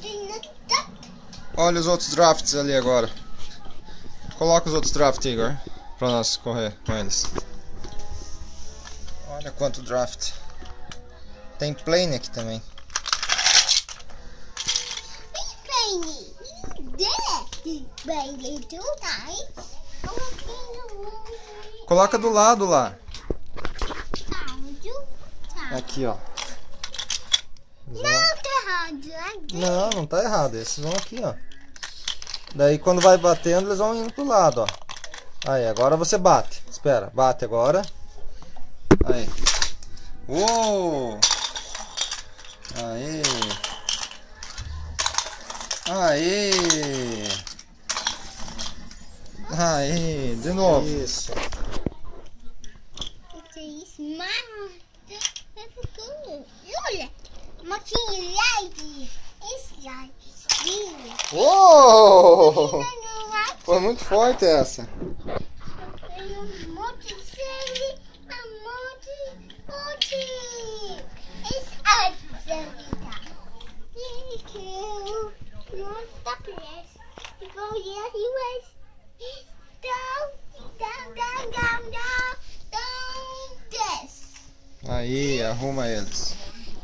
Olha os outros drafts ali agora. Coloca os outros drafts, Igor, pra nós correr com eles. Olha quanto draft. Tem plane aqui também. Coloca do lado lá. Aqui, ó. Não, tá errado. Não, não tá errado. Esses vão aqui, ó. Daí quando vai batendo, eles vão indo pro lado, ó. Aí, agora você bate. Espera, bate agora. Aí. Uou! Aí. Aí. Aí, de novo. Isso. Olha, Uou! Foi muito forte essa. Aí, arruma eles.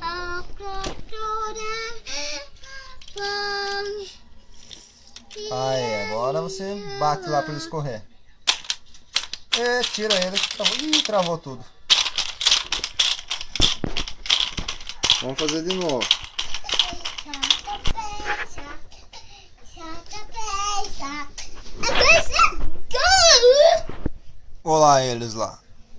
Aí, agora você bate lá pra eles correr. E tira ele. Ih, travou tudo. Vamos fazer de novo. Olá eles lá.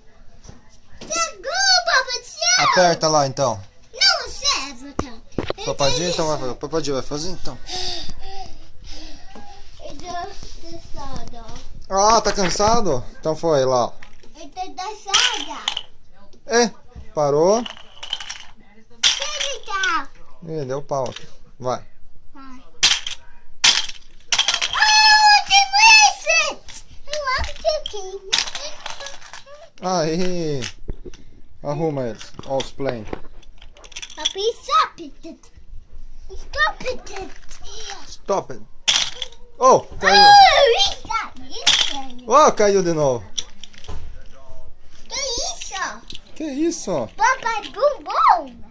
Aperta lá então. Não serve, então. Papadinho então vai fazer. Papadinho vai fazer então. Eu tô cansada. Ah, tá cansado? Então foi lá. Eu tô cansada. É, parou. Tá. Ih, deu pau aqui. Vai. Vai. Oh, they it! I love cooking. Aí. Arruma eles. Ó os planes. Papi, stop it. Stop it. Stop it. Oh, caiu. Isso. Oh, caiu de novo. Que isso? Que isso? Papai bumbum.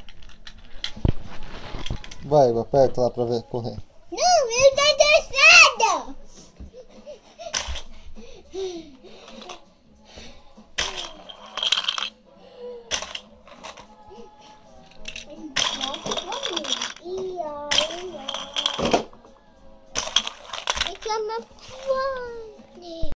Vai, aperta lá pra ver correr. Não, eu tô cansada.